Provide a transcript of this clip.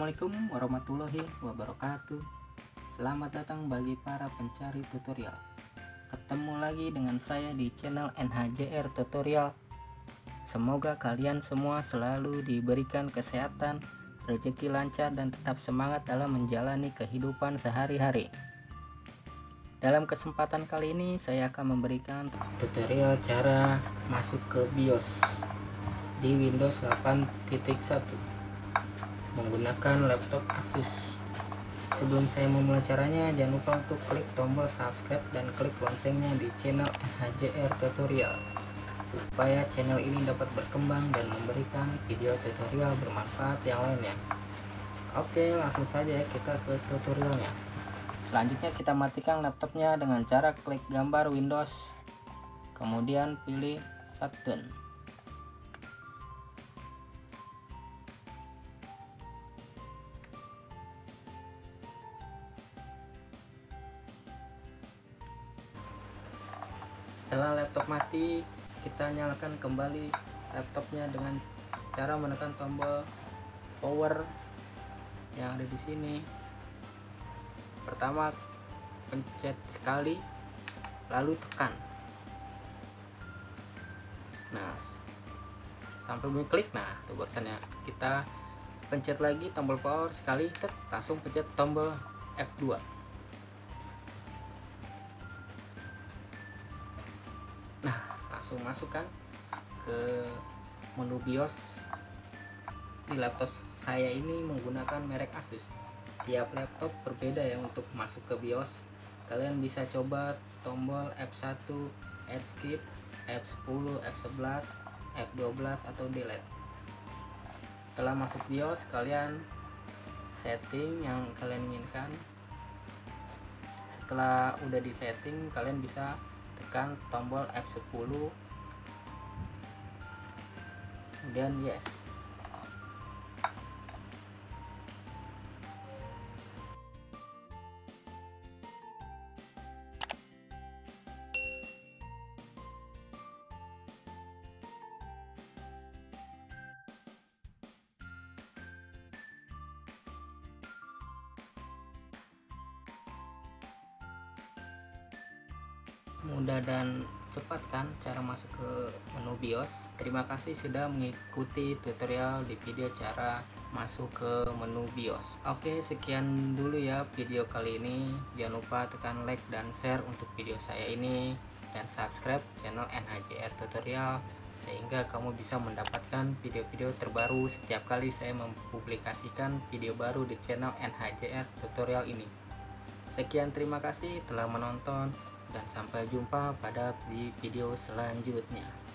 Assalamualaikum warahmatullahi wabarakatuh. Selamat datang bagi para pencari tutorial. Ketemu lagi dengan saya di channel NHJR Tutorial. Semoga kalian semua selalu diberikan kesehatan, rezeki lancar, dan tetap semangat dalam menjalani kehidupan sehari-hari. Dalam kesempatan kali ini saya akan memberikan tutorial cara masuk ke BIOS di Windows 8.1 menggunakan laptop Asus. Sebelum saya memulai caranya, jangan lupa untuk klik tombol subscribe dan klik loncengnya di channel NHJR Tutorial supaya channel ini dapat berkembang dan memberikan video tutorial bermanfaat yang lainnya. Oke, langsung saja kita ke tutorialnya. Selanjutnya kita matikan laptopnya dengan cara klik gambar Windows, kemudian pilih shutdown. Setelah laptop mati, kita nyalakan kembali laptopnya dengan cara menekan tombol power yang ada di sini. Pertama pencet sekali, lalu tekan. Nah, sampai bunyi klik. Nah, tuh barusannya. Kita pencet lagi tombol power sekali, langsung pencet tombol F2. Langsung masukkan ke menu BIOS. Di laptop saya ini menggunakan merek Asus. Tiap laptop berbeda ya untuk masuk ke BIOS. Kalian bisa coba tombol F1, Escape, F10, F11, F12 atau Delete. Setelah masuk BIOS, kalian setting yang kalian inginkan. Setelah udah di setting, kalian bisa tekan tombol F10, kemudian yes. Mudah dan cepat kan cara masuk ke menu BIOS. Terima kasih sudah mengikuti tutorial di video cara masuk ke menu BIOS. Oke, sekian dulu ya video kali ini. Jangan lupa tekan like dan share untuk video saya ini, dan subscribe channel NHJR Tutorial sehingga kamu bisa mendapatkan video-video terbaru setiap kali saya mempublikasikan video baru di channel NHJR Tutorial ini. Sekian, terima kasih telah menonton dan sampai jumpa pada video selanjutnya.